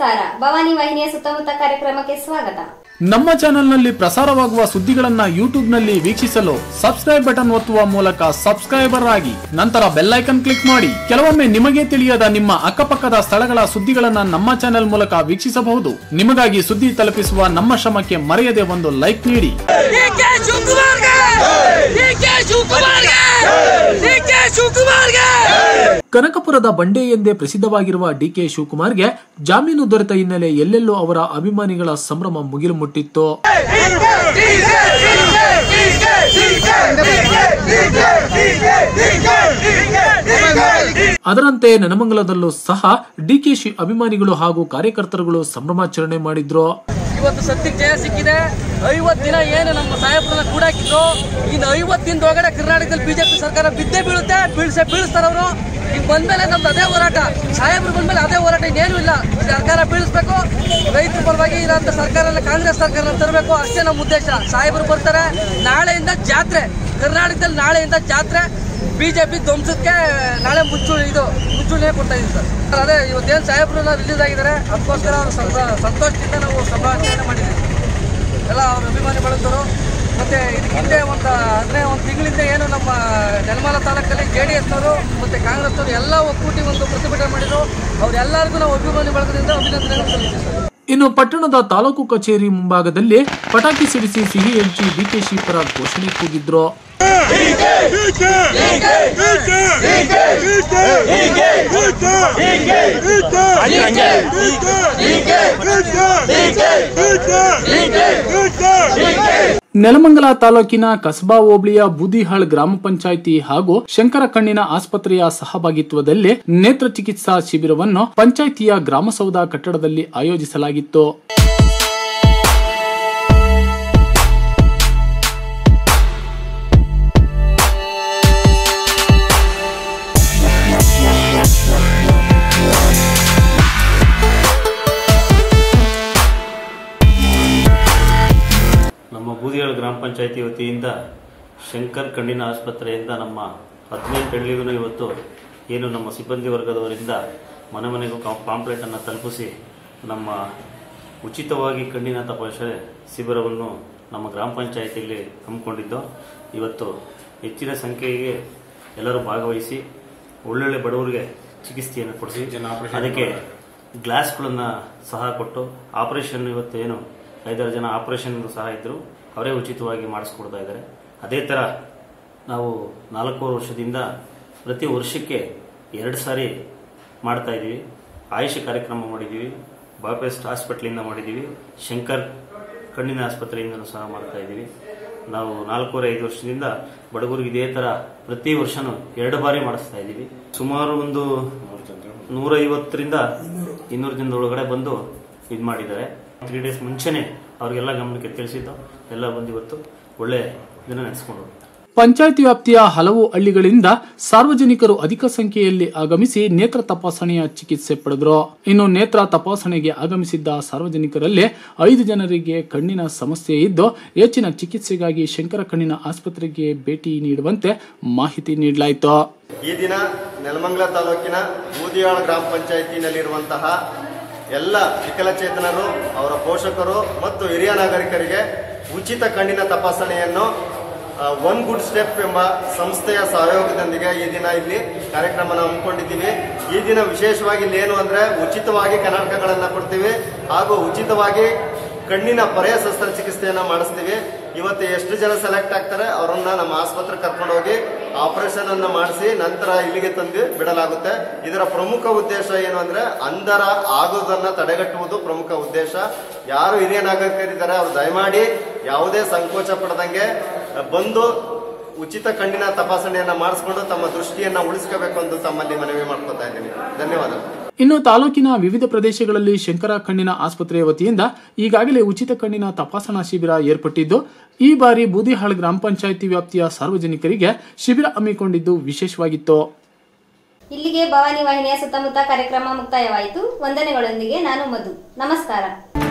ನಮಸ್ಕಾರ. ಭವಾನಿ ವಾಹಿನಿಯ ಸುತ್ತಮುತ್ತ ಕಾರ್ಯಕ್ರಮಕ್ಕೆ ಸ್ವಾಗತ. ನಮ್ಮ ಚಾನೆಲ್ನಲ್ಲಿ ಪ್ರಸಾರವಾಗುವ ಸುದ್ದಿಗಳನ್ನ ಯೂಟ್ಯೂಬ್ನಲ್ಲಿ ವೀಕ್ಷಿಸಲು ಸಬ್ಸ್ಕ್ರೈಬ್ ಬಟನ್ ಒತ್ತುವ ಮೂಲಕ ಸಬ್ಸ್ಕ್ರೈಬರ್ ಆಗಿ ನಂತರ ಬೆಲ್ ಐಕನ್ ಕ್ಲಿಕ್ ಮಾಡಿ. ಕೆಲವೊಮ್ಮೆ ನಿಮಗೆ ತಿಳಿಯದ ನಿಮ್ಮ ಅಕ್ಕಪಕ್ಕದ ಸ್ಥಳಗಳ ಸುದ್ದಿಗಳನ್ನ ನಮ್ಮ ಚಾನೆಲ್ ಮೂಲಕ ವೀಕ್ಷಿಸಬಹುದು. ನಿಮಗಾಗಿ ಸುದ್ದಿ ತಲುಪಿಸುವ ನಮ್ಮ ಶ್ರಮಕ್ಕೆ ಮರೆಯದೆ ಒಂದು ಲೈಕ್ ನೀಡಿ. ಕನಕಪುರದ ಬಂಡೆ ಎಂದೇ ಪ್ರಸಿದ್ಧವಾಗಿರುವ ಡಿಕೆ ಶಿವಕುಮಾರ್ಗೆ ಜಾಮೀನು ದೊರೆತ ಹಿನ್ನೆಲೆ ಎಲ್ಲೆಲ್ಲೂ ಅವರ ಅಭಿಮಾನಿಗಳ ಸಂಭ್ರಮ ಮುಗಿಲು ಮುಟ್ಟಿತ್ತು. ಅದರಂತೆ ನೆನಮಂಗಲದಲ್ಲೂ ಸಹ ಡಿಕೆಶಿ ಅಭಿಮಾನಿಗಳು ಹಾಗೂ ಕಾರ್ಯಕರ್ತರುಗಳು ಸಂಭ್ರಮಾಚರಣೆ ಮಾಡಿದ್ರು. ಇವತ್ತು ಸದ್ಯಕ್ಕೆ ಜಯ ಸಿಕ್ಕಿದೆ. 50 ದಿನ ಏನು ನಮ್ಮ ಸಾಹೇಬ್ರನ್ನ ಕೂಡಾಕಿದ್ರು, ಇನ್ನು 50 ದಿನದೊಳಗಡೆ ಕರ್ನಾಟಕದಲ್ಲಿ ಬಿಜೆಪಿ ಸರ್ಕಾರ ಬಿದ್ದೇ ಬೀಳುತ್ತೆ. ಬೀಳಿಸ್ತಾರೆ ಅವರು. ಈಗ ಬಂದ್ಮೇಲೆ ನಮ್ದು ಅದೇ ಹೋರಾಟ, ಸಾಹೇಬ್ರು ಬಂದ್ಮೇಲೆ ಅದೇ ಹೋರಾಟ, ಇನ್ನೇನು ಇಲ್ಲ. ಸರ್ಕಾರ ಬೀಳಿಸ್ಬೇಕು, ರೈತರ ಪರವಾಗಿ ಇರೋಂಥ ಸರ್ಕಾರ ಕಾಂಗ್ರೆಸ್ ಸರ್ಕಾರ ತರಬೇಕು, ಅಷ್ಟೇ ನಮ್ಮ ಉದ್ದೇಶ. ಸಾಹೇಬ್ರು ಬರ್ತಾರೆ. ನಾಳೆಯಿಂದ ಜಾತ್ರೆ ಕರ್ನಾಟಕದಲ್ಲಿ, ನಾಳೆಯಿಂದ ಜಾತ್ರೆ. ಬಿಜೆಪಿ ಧ್ವಂಸಕ್ಕೆ ನಾಳೆ ಮುಂಚೂಣಿ ಕೊಡ್ತಾ ಇದೀವಿ ಸರ್. ಅದೇ ಇವತ್ತೇನು ಸಾಹೇಬ್ರು ರಿಲೀಸ್ ಆಗಿದ್ದಾರೆ, ಅದಕ್ಕೋಸ್ಕರ ಅವರು ಸಂತೋಷದಿಂದ ನಾವು ಸಭಾಚರಣೆ ಮಾಡಿದ್ದೀವಿ. ಎಲ್ಲ ಅವ್ರ ಅಭಿಮಾನಿ ಬಳಗದವರು. ಮತ್ತು ಹಿಂದೆ ಒಂದು ತಿಂಗಳಿಂದ ಏನು ನಮ್ಮ ನೆಲಮಂಗಲ ತಾಲೂಕಲ್ಲಿ JDSನವರು ಮತ್ತು ಕಾಂಗ್ರೆಸ್ನವರು ಎಲ್ಲ ಒಕ್ಕೂಟಿ ಒಂದು ಪ್ರತಿಭಟನೆ ಮಾಡಿದ್ರು. ಅವರೆಲ್ಲರಿಗೂ ನಾವು ಅಭಿಮಾನಿ ಬಳಗದಿಂದ ಅಭಿನಂದನೆ ಸಲ್ಲಿಸ್ತೀವಿ. ಇನ್ನು ಪಟ್ಟಣದ ತಾಲೂಕು ಕಚೇರಿ ಮುಂಭಾಗದಲ್ಲಿ ಪಟಾಕಿ ಸಿಡಿಸಿ ಸಿಹಿ ಹಂಚಿ ಡಿಕೆಶಿ ಪರ ಘೋಷಣೆ ಕೂಗಿದ್ರು. ನೆಲಮಂಗಲ ತಾಲೂಕಿನ ಕಸಬಾ ಹೋಬಳಿಯ ಬೂದಿಹಾಳ್ ಗ್ರಾಮ ಪಂಚಾಯಿತಿ ಹಾಗೂ ಶಂಕರ ಕಣ್ಣಿನ ಆಸ್ಪತ್ರೆಯ ಸಹಭಾಗಿತ್ವದಲ್ಲಿ ನೇತ್ರ ಚಿಕಿತ್ಸಾ ಶಿಬಿರವನ್ನು ಪಂಚಾಯಿತಿಯ ಗ್ರಾಮಸೌಧ ಕಟ್ಟಡದಲ್ಲಿ ಆಯೋಜಿಸಲಾಗಿತ್ತು. ನಮ್ಮ ಬೂದಿಹಾಳ್ ಗ್ರಾಮ ಪಂಚಾಯಿತಿ ವತಿಯಿಂದ ಶಂಕರ್ ಕಣ್ಣಿನ ಆಸ್ಪತ್ರೆಯಿಂದ ನಮ್ಮ 18 ಹಳ್ಳಿಗೂ ಇವತ್ತು ಏನು ನಮ್ಮ ಸಿಬ್ಬಂದಿ ವರ್ಗದವರಿಂದ ಮನೆ ಮನೆಗೂ ಪಾಂಪ್ಲೆಟನ್ನು ತಲುಪಿಸಿ ನಮ್ಮ ಉಚಿತವಾಗಿ ಕಣ್ಣಿನ ತಪಾಸಣೆ ಶಿಬಿರವನ್ನು ನಮ್ಮ ಗ್ರಾಮ ಪಂಚಾಯಿತಿಯಲ್ಲಿ ಹಮ್ಮಿಕೊಂಡಿದ್ದು, ಇವತ್ತು ಹೆಚ್ಚಿನ ಸಂಖ್ಯೆಗೆ ಎಲ್ಲರೂ ಭಾಗವಹಿಸಿ ಒಳ್ಳೊಳ್ಳೆ ಬಡವರಿಗೆ ಚಿಕಿತ್ಸೆಯನ್ನು ಕೊಡಿಸಿ ಅದಕ್ಕೆ ಗ್ಲಾಸ್ಗಳನ್ನು ಸಹ ಕೊಟ್ಟು ಆಪರೇಷನ್ ಇವತ್ತು ಏನು 5-6 ಜನ ಆಪರೇಷನ್ ಸಹ ಇದ್ದರು, ಅವರೇ ಉಚಿತವಾಗಿ ಮಾಡಿಸ್ಕೊಡ್ತಾ ಇದ್ದಾರೆ. ಅದೇ ಥರ ನಾವು 4 ವರ್ಷದಿಂದ ಪ್ರತಿ ವರ್ಷಕ್ಕೆ 2 ಸಾರಿ ಮಾಡ್ತಾ ಇದ್ದೀವಿ. ಆಯುಷ್ ಕಾರ್ಯಕ್ರಮ ಮಾಡಿದ್ದೀವಿ, ಬಾಪೆಸ್ಟ್ ಹಾಸ್ಪಿಟ್ಲಿಂದ ಮಾಡಿದ್ದೀವಿ, ಶಂಕರ್ ಕಣ್ಣಿನ ಆಸ್ಪತ್ರೆಯಿಂದಲೂ ಸಹ ಮಾಡ್ತಾ ಇದ್ದೀವಿ. ನಾವು 4-5 ವರ್ಷದಿಂದ ಬಡವರಿಗೆ ಇದೇ ಥರ ಪ್ರತಿ ವರ್ಷನೂ 2 ಬಾರಿ ಮಾಡಿಸ್ತಾ ಇದ್ದೀವಿ. ಸುಮಾರು ಒಂದು 150ರಿಂದ 200 ಜನದೊಳಗಡೆ ಬಂದು ಇದು ಮಾಡಿದ್ದಾರೆ. 3 ಡೇಸ್ ಮುಂಚೆನೆ ಅವರಿಗೆಲ್ಲ ಗಮನಕ್ಕೆ ತಿಳಿಸಿದ್ದು, ಎಲ್ಲ ಬಂದು ಇವತ್ತು ಒಳ್ಳೆ ದಿನ ನಡೆಸಿಕೊಂಡು. ಪಂಚಾಯಿತಿ ವ್ಯಾಪ್ತಿಯ ಹಲವು ಹಳ್ಳಿಗಳಿಂದ ಸಾರ್ವಜನಿಕರು ಅಧಿಕ ಸಂಖ್ಯೆಯಲ್ಲಿ ಆಗಮಿಸಿ ನೇತ್ರ ತಪಾಸಣೆಯ ಚಿಕಿತ್ಸೆ ಪಡೆದರು. ಇನ್ನು ನೇತ್ರ ತಪಾಸಣೆಗೆ ಆಗಮಿಸಿದ್ದ ಸಾರ್ವಜನಿಕರಲ್ಲಿ 5 ಜನರಿಗೆ ಕಣ್ಣಿನ ಸಮಸ್ಯೆ ಇದ್ದು ಹೆಚ್ಚಿನ ಚಿಕಿತ್ಸೆಗಾಗಿ ಶಂಕರ ಕಣ್ಣಿನ ಆಸ್ಪತ್ರೆಗೆ ಭೇಟಿ ನೀಡುವಂತೆ ಮಾಹಿತಿ ನೀಡಲಾಯಿತು. ಈ ದಿನ ನೆಲಮಂಗಲ ತಾಲೂಕಿನ ಬೂದಿಹಾಳ್ ಗ್ರಾಮ ಪಂಚಾಯಿತಿನಲ್ಲಿರುವಂತಹ ಎಲ್ಲ ವಿಕಲಚೇತನರು, ಅವರ ಪೋಷಕರು ಮತ್ತು ಹಿರಿಯ ನಾಗರಿಕರಿಗೆ ಉಚಿತ ಕಣ್ಣಿನ ತಪಾಸಣೆಯನ್ನು ಒನ್ ಗುಡ್ ಸ್ಟೆಪ್ ಎಂಬ ಸಂಸ್ಥೆಯ ಸಹಯೋಗದೊಂದಿಗೆ ಈ ದಿನ ಇಲ್ಲಿ ಕಾರ್ಯಕ್ರಮನ ಹಮ್ಮಿಕೊಂಡಿದ್ದೀವಿ. ಈ ದಿನ ವಿಶೇಷವಾಗಿ ಇಲ್ಲಿ ಏನು ಅಂದರೆ ಉಚಿತವಾಗಿ ಕನ್ನಡಕಗಳನ್ನು ಕೊಡ್ತೀವಿ ಹಾಗೂ ಉಚಿತವಾಗಿ ಕಣ್ಣಿನ ಪರ್ಯಾಯ ಶಸ್ತ್ರಚಿಕಿತ್ಸೆಯನ್ನು ಮಾಡಿಸ್ತೀವಿ. ಇವತ್ತು ಎಷ್ಟು ಜನ ಸೆಲೆಕ್ಟ್ ಆಗ್ತಾರೆ ಅವರನ್ನ ನಮ್ಮ ಆಸ್ಪತ್ರೆಗೆ ಕರ್ಕೊಂಡು ಹೋಗಿ ಆಪರೇಷನ್ ಅನ್ನು ಮಾಡಿಸಿ ನಂತರ ಇಲ್ಲಿಗೆ ತಂದು ಬಿಡಲಾಗುತ್ತೆ. ಇದರ ಪ್ರಮುಖ ಉದ್ದೇಶ ಏನು ಅಂದ್ರೆ ಅಂಧರ ಆಗೋದನ್ನ ತಡೆಗಟ್ಟುವುದು ಪ್ರಮುಖ ಉದ್ದೇಶ. ಯಾರು ಹಿರಿಯ ನಾಗರಿಕರಿದ್ದಾರೆ ಅವರು ದಯಮಾಡಿ ಯಾವುದೇ ಸಂಕೋಚ ಪಡದಂಗೆ ಬಂದು ಉಚಿತ ಕಣ್ಣಿನ ತಪಾಸಣೆಯನ್ನ ಮಾಡಿಸ್ಕೊಂಡು ತಮ್ಮ ದೃಷ್ಟಿಯನ್ನ ಉಳಿಸ್ಕೋಬೇಕು ಎಂದು ತಮ್ಮಲ್ಲಿ ಮನವಿ ಮಾಡ್ಕೊತಾ ಇದ್ದೀನಿ. ಧನ್ಯವಾದಗಳು. ಇನ್ನು ತಾಲೂಕಿನ ವಿವಿಧ ಪ್ರದೇಶಗಳಲ್ಲಿ ಶಂಕರ ಕಣ್ಣಿನ ಆಸ್ಪತ್ರೆಯ ವತಿಯಿಂದ ಈಗಾಗಲೇ ಉಚಿತ ಕಣ್ಣಿನ ತಪಾಸಣಾ ಶಿಬಿರ ಏರ್ಪಟ್ಟಿದ್ದು, ಈ ಬಾರಿ ಬೂದಿಹಾಳ್ ಗ್ರಾಮ ಪಂಚಾಯಿತಿ ವ್ಯಾಪ್ತಿಯ ಸಾರ್ವಜನಿಕರಿಗೆ ಶಿಬಿರ ಹಮ್ಮಿಕೊಂಡಿದ್ದು ವಿಶೇಷವಾಗಿತ್ತು. ಇಲ್ಲಿಗೆ ಭವಾನಿ ವಾಹಿನಿಯ ಸುತ್ತಮುತ್ತ ಕಾರ್ಯಕ್ರಮ ಮುಕ್ತಾಯವಾಯಿತು. ವಂದನೆಗಳೊಂದಿಗೆ ನಾನು ಮಧು. ನಮಸ್ಕಾರ.